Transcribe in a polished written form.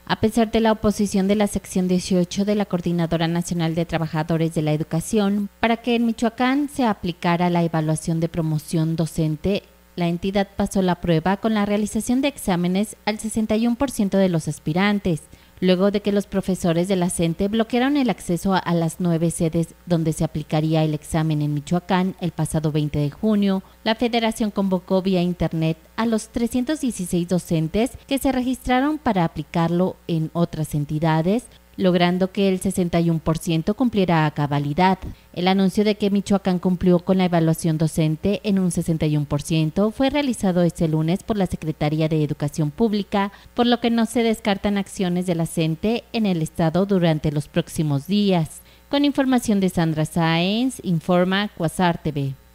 A pesar de la oposición de la sección 18 de la Coordinadora Nacional de Trabajadores de la Educación para que en Michoacán se aplicara la evaluación de promoción docente, la entidad pasó la prueba con la realización de exámenes al 61% de los aspirantes, luego de que los profesores de la CENTE bloquearon el acceso a las 9 sedes donde se aplicaría el examen en Michoacán el pasado 20 de junio. La Federación convocó vía internet a los 316 docentes que se registraron para aplicarlo en otras entidades, logrando que el 61% cumpliera a cabalidad. El anuncio de que Michoacán cumplió con la evaluación docente en un 61% fue realizado este lunes por la Secretaría de Educación Pública, por lo que no se descartan acciones de la CENTE en el estado durante los próximos días. Con información de Sandra Sáenz, informa Quasar TV.